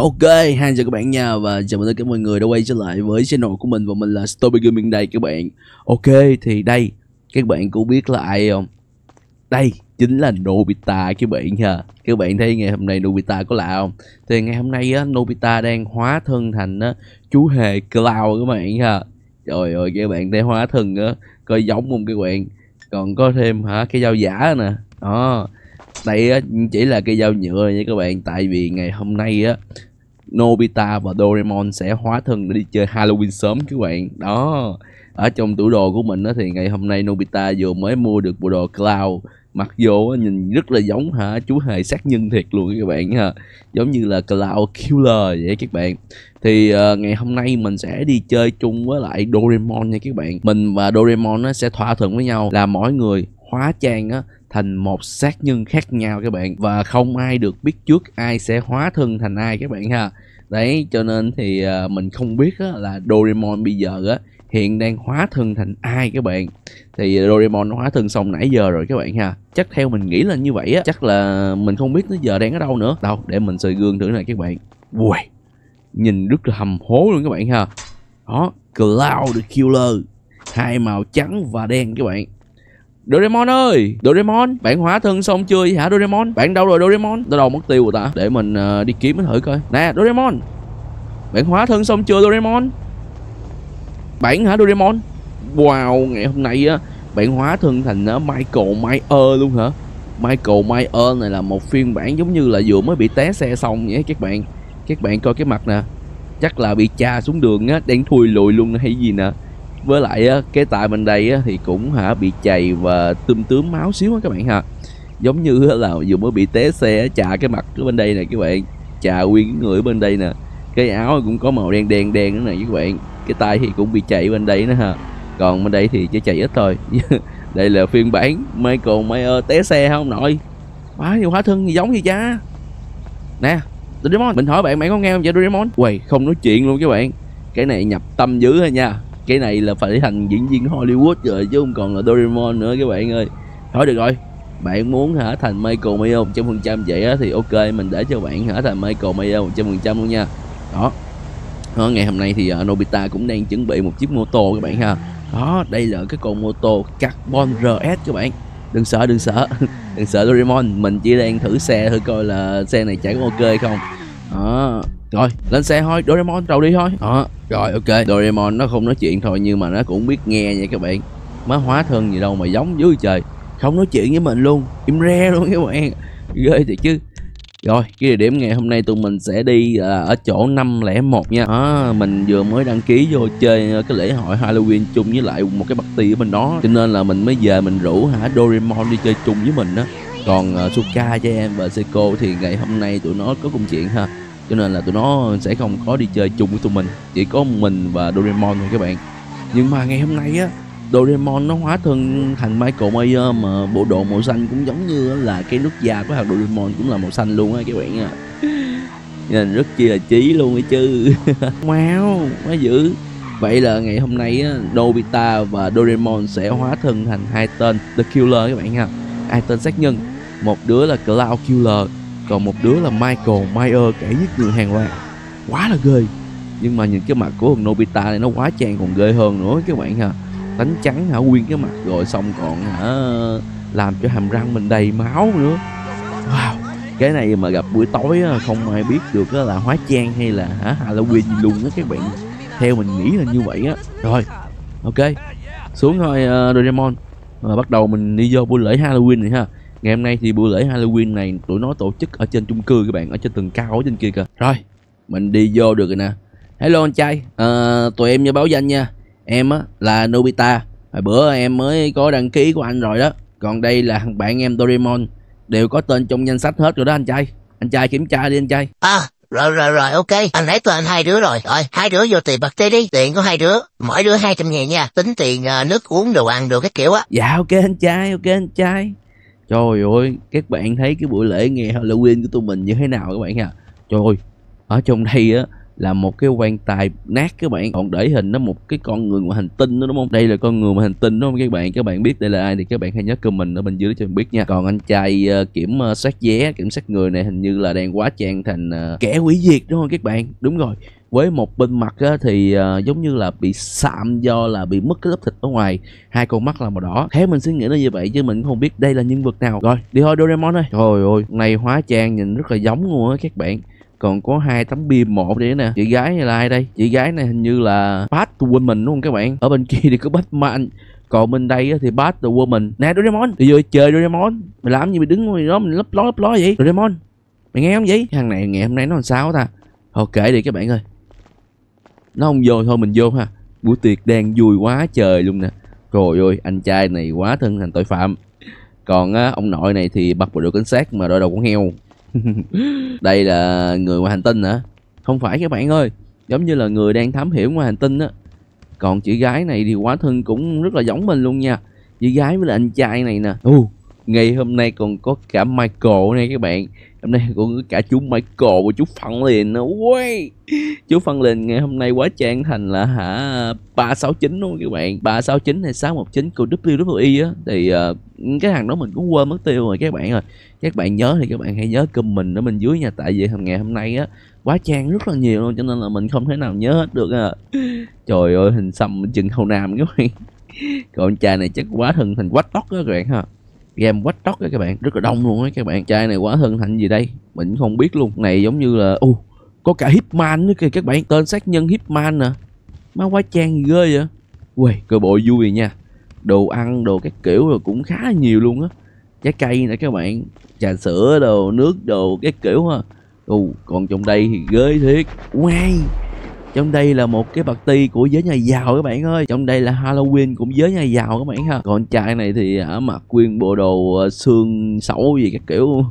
Ok, hai chào các bạn nha, và chào mừng tất cả mọi người đã quay trở lại với channel của mình, và mình là Story Gaming đây các bạn. Ok, thì đây, các bạn cũng biết là ai không? Đây chính là Nobita các bạn nha. Các bạn thấy ngày hôm nay Nobita có lạ không? Thì ngày hôm nay á, Nobita đang hóa thân thành chú hề Cloud các bạn nha. Trời ơi, các bạn thấy hóa thân á, coi giống không các bạn? Còn có thêm cái dao giả nè. Đó. Đây á, chỉ là cây dao nhựa nha các bạn. Tại vì ngày hôm nay á, Nobita và Doraemon sẽ hóa thân để đi chơi Halloween sớm các bạn. Đó. Ở trong tủ đồ của mình á, thì ngày hôm nay Nobita vừa mới mua được bộ đồ Cloud. Mặc vô á, nhìn rất là giống chú hề sát nhân thiệt luôn các bạn ha. Giống như là Cloud Killer vậy các bạn. Thì ngày hôm nay mình sẽ đi chơi chung với lại Doraemon nha các bạn. Mình và Doraemon á, sẽ thỏa thuận với nhau là mỗi người hóa trang á, thành một sát nhân khác nhau các bạn, và không ai được biết trước ai sẽ hóa thân thành ai các bạn ha. Đấy, cho nên thì mình không biết á, là Doraemon bây giờ á hiện đang hóa thân thành ai các bạn. Thì Doraemon nó hóa thân xong nãy giờ rồi các bạn ha. Chắc theo mình nghĩ là như vậy á. Chắc là mình không biết nó giờ đang ở đâu nữa. Đâu, để mình soi gương thử này các bạn. Ui, nhìn rất là hầm hố luôn các bạn ha. Đó, Cloud the Killer, hai màu trắng và đen các bạn. Doraemon ơi, Doraemon, bạn hóa thân xong chưa vậy hả Doraemon? Bạn đâu rồi Doraemon? Nó đâu mất tiêu rồi ta? Để mình đi kiếm nó thử coi. Nè Doraemon, bạn hóa thân xong chưa Doraemon? Bạn hả Doraemon? Wow, ngày hôm nay á bạn hóa thân thành Michael Myers luôn hả? Michael Myers này là một phiên bản giống như là vừa mới bị té xe xong vậy các bạn. Các bạn coi cái mặt nè, chắc là bị chà xuống đường á, đang thui lùi luôn hay gì nè. Với lại á, cái tay bên đây á, thì cũng bị chày và tươm máu xíu á các bạn ha. Giống như là vừa mới bị té xe, chà cái mặt ở bên đây này các bạn, chà nguyên cái người ở bên đây nè. Cái áo cũng có màu đen đen đen nữa này các bạn. Cái tay thì cũng bị chày bên đây nữa ha. Còn bên đây thì chỉ chày ít thôi. Đây là phiên bản Michael Myers té xe không nội. Quá nhiều hóa thân gì giống gì cha. Nè Doraemon, mình hỏi bạn, bạn có nghe không vậy Doraemon? Uầy, không nói chuyện luôn các bạn. Cái này nhập tâm dữ thôi nha. Cái này là phải thành diễn viên Hollywood rồi chứ không còn là Doraemon nữa các bạn ơi. Thôi được rồi, bạn muốn thành Michael Myers 100% vậy á thì ok, mình để cho bạn thành Michael Myers 100% luôn nha. Đó. Ngày hôm nay thì Nobita cũng đang chuẩn bị một chiếc mô tô các bạn ha. Đó, đây là cái con mô tô Carbon RS các bạn. Đừng sợ, đừng sợ. Đừng sợ Doraemon, mình chỉ đang thử xe thôi coi là xe này chạy có ok không. Đó. Rồi, lên xe thôi, Doraemon đầu đi thôi. Đó, rồi ok, Doraemon nó không nói chuyện thôi nhưng mà nó cũng biết nghe nha các bạn. Má hóa thân gì đâu mà giống dưới trời. Không nói chuyện với mình luôn, im re luôn các bạn. Ghê thiệt chứ. Rồi, cái địa điểm ngày hôm nay tụi mình sẽ đi ở chỗ 501 nha. Mình vừa mới đăng ký vô chơi cái lễ hội Halloween chung với lại một cái party ở bên đó. Cho nên là mình mới về mình rủ Doraemon đi chơi chung với mình đó. Còn Suka cho em và Seiko thì ngày hôm nay tụi nó có công chuyện ha. Cho nên là tụi nó sẽ không có đi chơi chung với tụi mình. Chỉ có mình và Doraemon thôi các bạn. Nhưng mà ngày hôm nay á, Doraemon nó hóa thân thành Michael Myers mà bộ đồ màu xanh cũng giống như là cái nút da của thằng Doraemon cũng là màu xanh luôn á các bạn nha. Nhìn rất chi là chí luôn ấy chứ. Wow, quá dữ. Vậy là ngày hôm nay á, Nobita và Doraemon sẽ hóa thân thành hai tên The Killer các bạn nha. Hai tên sát nhân. Một đứa là Cloud Killer, còn một đứa là Michael Myers kẻ giết người hàng loạt. Quá là ghê. Nhưng mà nhìn cái mặt của thằng Nobita này nó quá trang còn ghê hơn nữa các bạn ha. Đánh trắng nguyên cái mặt rồi xong còn làm cho hàm răng mình đầy máu nữa. Wow, cái này mà gặp buổi tối không ai biết được là hóa trang hay là Halloween gì luôn đó các bạn. Theo mình nghĩ là như vậy á. Rồi, ok, xuống thôi Doraemon. Bắt đầu mình đi vô buổi lễ Halloween này ha. Ngày hôm nay thì buổi lễ Halloween này tụi nó tổ chức ở trên chung cư các bạn, ở trên tầng cao ở trên kia kìa. Rồi, mình đi vô được rồi nè. Hello anh trai, tụi em vô báo danh nha. Em á là Nobita, hồi bữa em mới có đăng ký của anh rồi đó. Còn đây là thằng bạn em Doraemon, đều có tên trong danh sách hết rồi đó anh trai. Anh trai kiểm tra đi anh trai. Rồi, ok. Anh lấy tên hai đứa rồi. Rồi, hai đứa vô tiền bạc tê đi. Tiền của hai đứa, mỗi đứa 200.000 nha. Tính tiền nước uống đồ ăn đồ cái kiểu á. Dạ ok anh trai, ok anh trai. Trời ơi, các bạn thấy cái buổi lễ ngày Halloween của tụi mình như thế nào các bạn ha. Trời ơi, ở trong đây á là một cái quan tài nát các bạn, còn để hình nó một cái con người ngoài hành tinh đó đúng không? Đây là con người ngoài hành tinh đúng không các bạn? Các bạn biết đây là ai thì các bạn hãy nhớ comment ở bên dưới cho mình biết nha. Còn anh trai kiểm soát vé, kiểm soát người này hình như là đang hóa trang thành kẻ hủy diệt đúng không các bạn? Đúng rồi. Với một bên mặt á, thì giống như là bị sạm do là bị mất cái lớp thịt ở ngoài, hai con mắt là màu đỏ. Thế mình suy nghĩ là như vậy chứ mình không biết đây là nhân vật nào. Rồi đi thôi Doraemon ơi. Trời ơi, này hóa trang nhìn rất là giống luôn á các bạn. Còn có hai tấm bia một đấy nè. Chị gái này là ai đây? Chị gái này hình như là Batwoman đúng không các bạn? Ở bên kia thì có Batman, còn bên đây thì Batwoman. Nè Doraemon, đi vô chơi Doraemon. Mày làm gì mày đứng ngoài đó mình lấp ló vậy? Doraemon, mày nghe không vậy? Thằng này ngày hôm nay nó làm sao ta? Thôi kệ đi các bạn ơi. Nó không vô thôi mình vô ha. Buổi tiệc đang vui quá trời luôn nè. Trời ơi, anh trai này quá thân thành tội phạm. Còn ông nội này thì bắt bộ đội cảnh sát mà đội đầu con heo. Đây là người ngoài hành tinh hả? Không phải các bạn ơi, giống như là người đang thám hiểm ngoài hành tinh á. Còn chị gái này thì hóa thân cũng rất là giống mình luôn nha. Chị gái với là anh trai này nè. Ngày hôm nay còn có cả Michael này các bạn. Hôm nay còn có cả chú Michael và chú Franklin nữa. Ui, chú Franklin ngày hôm nay quá trang thành là 369 đúng không các bạn? 369 hay 619 của WWE á. Thì cái thằng đó mình cũng quên mất tiêu rồi các bạn ơi. Các bạn nhớ thì các bạn hãy nhớ comment ở bên dưới nha. Tại vì ngày hôm nay á quá trang rất là nhiều luôn cho nên là mình không thể nào nhớ hết được à. Trời ơi, hình xăm chừng hầu nam các bạn. Còn anh trai này chắc quá thân thành quách tóc đó các bạn ha. Game Watch Dogs đó các bạn, rất là đông luôn á các bạn. Trai này quá thân thành gì đây mình cũng không biết luôn. Này giống như là có cả Hitman nữa kìa các bạn, tên sát nhân Hitman nè. Má quá trang gì ghê vậy. Ui, cơ bộ vui nha. Đồ ăn đồ các kiểu rồi cũng khá là nhiều luôn á. Trái cây nè các bạn, trà sữa đồ, nước đồ các kiểu ha. Còn trong đây thì ghê thiệt. Wow, trong đây là một cái party của giới nhà giàu các bạn ơi. Trong đây là Halloween cũng giới nhà giàu các bạn ha. Còn trai này thì mặc nguyên bộ đồ xương sẩu gì các kiểu.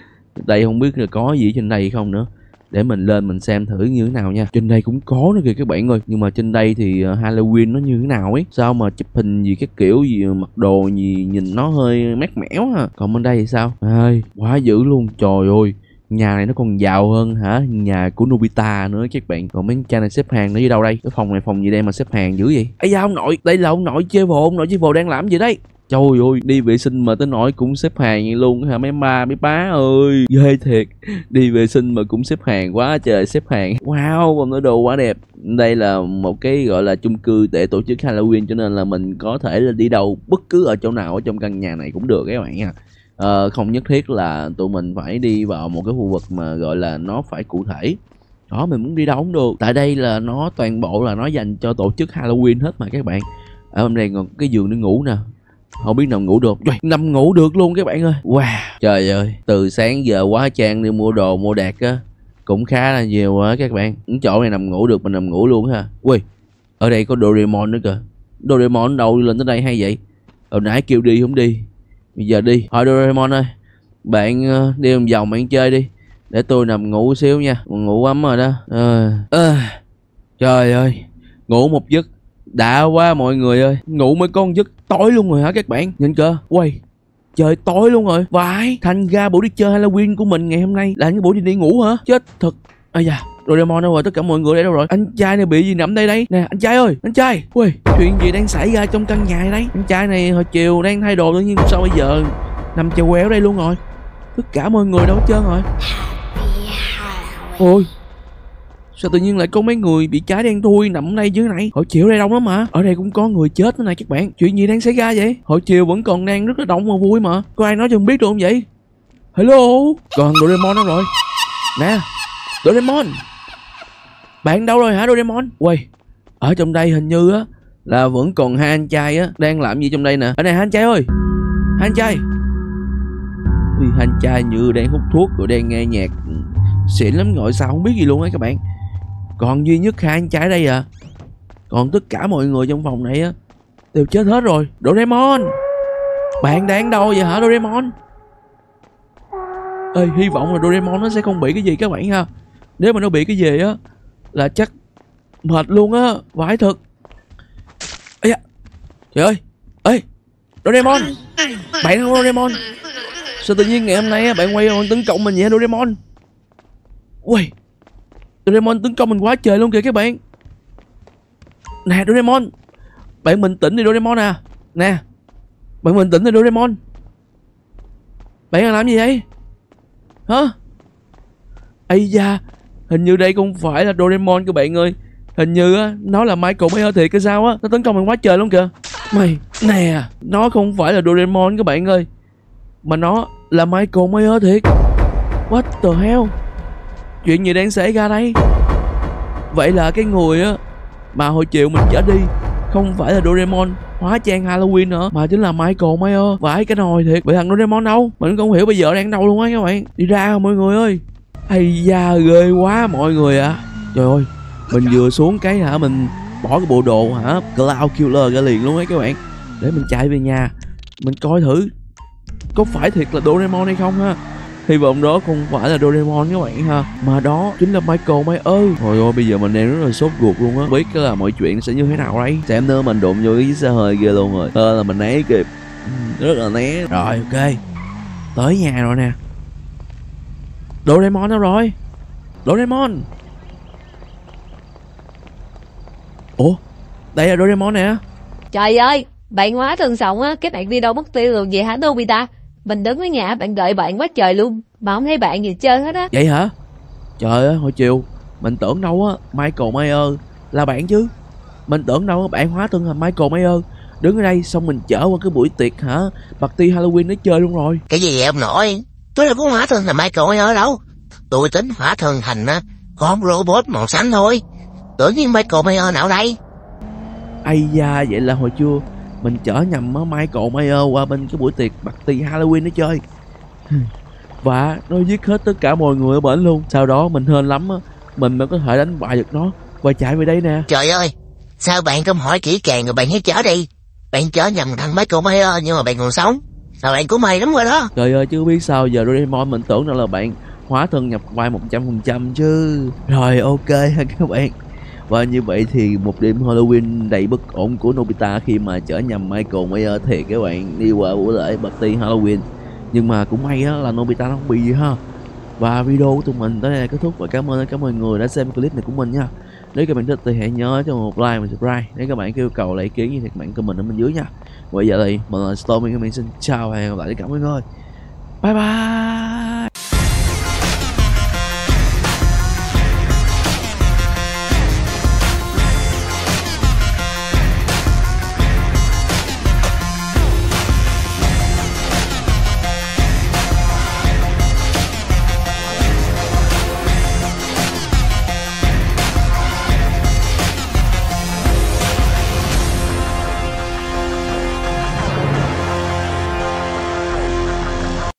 Đây không biết là có gì trên đây không nữa. Để mình lên mình xem thử như thế nào nha. Trên đây cũng có nữa kìa các bạn ơi. Nhưng mà trên đây thì Halloween nó như thế nào ấy. Sao mà chụp hình gì các kiểu gì mặc đồ gì nhìn nó hơi mát mẻo ha. Còn bên đây thì sao? Quá dữ luôn. Trời ơi, nhà này nó còn giàu hơn hả nhà của Nobita nữa các bạn. Còn mấy cha này xếp hàng nó đi đâu đây? Cái phòng này phòng gì đây mà xếp hàng dữ vậy? Ây da ông nội, đây là ông nội chơi vồ. Ông nội chơi vồ đang làm gì đấy? Trời ơi, đi vệ sinh mà tới nỗi cũng xếp hàng vậy luôn hả mấy ba mấy bá ơi. Ghê thiệt. Đi vệ sinh mà cũng xếp hàng quá trời xếp hàng. Wow, vòng nói đồ quá đẹp. Đây là một cái gọi là chung cư để tổ chức Halloween cho nên là mình có thể là đi đâu bất cứ ở chỗ nào ở trong căn nhà này cũng được các bạn nha. Không nhất thiết là tụi mình phải đi vào một cái khu vực mà gọi là nó phải cụ thể. Đó, mình muốn đi đâu cũng được. Tại đây là nó toàn bộ là nó dành cho tổ chức Halloween hết mà các bạn. Ở bên đây còn cái giường để ngủ nè. Không biết nào ngủ được. Trời, nằm ngủ được luôn các bạn ơi. Wow, trời ơi, từ sáng giờ quá trang đi mua đồ mua đạc á cũng khá là nhiều á các bạn. Cái chỗ này nằm ngủ được mình nằm ngủ luôn ha. Ui, ở đây có Doraemon nữa kìa. Doraemon đâu lên tới đây hay vậy? Hồi nãy kêu đi không đi, bây giờ đi. Thôi Doraemon ơi, bạn đi vòng vòng bạn chơi đi, để tôi nằm ngủ xíu nha. Ngủ ấm rồi đó. Trời ơi, ngủ một giấc đã quá mọi người ơi. Ngủ mới có một giấc tối luôn rồi hả các bạn? Nhìn cơ. Uầy, trời tối luôn rồi. Vãi, thành ra buổi đi chơi Halloween của mình ngày hôm nay là cái buổi đi ngủ hả? Chết thật. Ây da, Doraemon đâu rồi? Tất cả mọi người đây đâu rồi? Anh trai này bị gì nằm đây đấy? Nè anh trai ơi, anh trai. Ui, chuyện gì đang xảy ra trong căn nhà này đấy? Anh trai này hồi chiều đang thay đồ tự nhiên sao bây giờ nằm chèo quẹo đây luôn rồi? Tất cả mọi người đâu hết trơn rồi? Ôi, sao tự nhiên lại có mấy người bị trái đen thui nằm ở đây dưới này? Hồi chiều đây đông lắm mà. Ở đây cũng có người chết nữa này các bạn. Chuyện gì đang xảy ra vậy? Hồi chiều vẫn còn đang rất là đông mà vui mà. Có ai nói cho mình biết được không vậy? Hello, còn Doraemon đâu rồi? Nè Doraemon, bạn đâu rồi hả Doraemon? Ui, ở trong đây hình như á là vẫn còn hai anh trai á đang làm gì trong đây nè. Ở này hai anh trai ơi, hai anh trai. Ui, hai anh trai như đang hút thuốc rồi đang nghe nhạc xịn lắm gọi sao không biết gì luôn á các bạn. Còn duy nhất hai anh trai đây à. Còn tất cả mọi người trong phòng này á đều chết hết rồi. Doraemon, bạn đang đâu vậy hả Doraemon? Ê, hy vọng là Doraemon nó sẽ không bị cái gì các bạn ha. Nếu mà nó bị cái gì á là chắc mệt luôn á. Vãi thật. Ây da, trời ơi. Ê Doraemon, bạn không Doraemon? Sao tự nhiên ngày hôm nay á bạn quay tấn công mình vậy Doraemon? Ui, Doraemon tấn công mình quá trời luôn kìa các bạn. Nè Doraemon, bạn bình tĩnh đi Doraemon à. Nè, bạn bình tĩnh đi Doraemon. Bạn đang làm gì vậy? Hả? Ây da, hình như đây không phải là Doraemon các bạn ơi. Hình như á, nó là Michael Mayer thiệt cái sao á. Nó tấn công mình quá trời luôn kìa. Mày, nè, nó không phải là Doraemon các bạn ơi, mà nó là Michael Mayer thiệt. What the hell? Chuyện gì đang xảy ra đây? Vậy là cái người á mà hồi chiều mình chở đi không phải là Doraemon hóa trang Halloween nữa, mà chính là Michael Mayer. Vãi cái nồi thiệt. Vậy thằng Doraemon đâu? Mình không hiểu bây giờ đang đâu luôn á các bạn. Đi ra mọi người ơi. Ây da, ghê quá mọi người ạ. Trời ơi, mình vừa xuống cái hả, mình bỏ cái bộ đồ hả Cloud Killer ra liền luôn ấy các bạn, để mình chạy về nhà mình coi thử có phải thiệt là Doraemon hay không ha. Hy vọng đó không phải là Doraemon các bạn ha, mà đó chính là Michael Mayer. Trời ơi, bây giờ mình đang rất là sốt ruột luôn á, biết là mọi chuyện sẽ như thế nào đây. Xem nữa mình đụng vô cái xe hơi ghê luôn rồi, là mình né kịp, rất là né. Rồi ok, tới nhà rồi nè. Doraemon đâu rồi? Doraemon. Ủa, đây là Doraemon nè. Trời ơi, bạn hóa thân xong á, cái bạn đi đâu mất tiêu rồi vậy hả Nobita? Mình đứng ở nhà bạn đợi bạn quá trời luôn, mà không thấy bạn gì chơi hết á. Vậy hả? Trời ơi, hồi chiều mình tưởng đâu á Michael Mayer là bạn chứ. Mình tưởng đâu á bạn hóa thân thành Michael Mayer, đứng ở đây xong mình chở qua cái buổi tiệc hả party Halloween để chơi luôn rồi. Cái gì vậy ông nội? Tôi đâu có hóa thân thành Michael Mayer đâu. Tôi tính hóa thân thành con robot màu xanh thôi. Tưởng như Michael Mayer nào đây? Ây da, vậy là hồi trưa mình chở nhầm Michael Mayer qua bên cái buổi tiệc party Halloween để chơi. Và nó giết hết tất cả mọi người ở bển luôn. Sau đó mình hên lắm á, mình mới có thể đánh bại được nó và chạy về đây nè. Trời ơi, sao bạn không hỏi kỹ càng rồi bạn hãy chở đi. Bạn chở nhầm thằng Michael Mayer nhưng mà bạn còn sống. Sao bạn của mày lắm rồi đó. Trời ơi, chứ biết sao giờ Doraemon, mình tưởng đâu là bạn hóa thân nhập vai 100% chứ. Rồi ok ha các bạn. Và như vậy thì một đêm Halloween đầy bất ổn của Nobita khi mà chở nhầm Michael Mayer thiệt các bạn, đi qua buổi lễ party Halloween. Nhưng mà cũng may á là Nobita nó không bị gì ha. Và video của tụi mình tới đây là kết thúc, và cảm ơn các mọi người đã xem clip này của mình nha. Nếu các bạn thích thì hãy nhớ cho một like và subscribe. Nếu các bạn có yêu cầu lại ý kiến gì thì các bạn comment ở bên dưới nha. Bây giờ thì mình là Stormy, mình xin chào và hẹn gặp lại tất cả mọi người. Bye bye.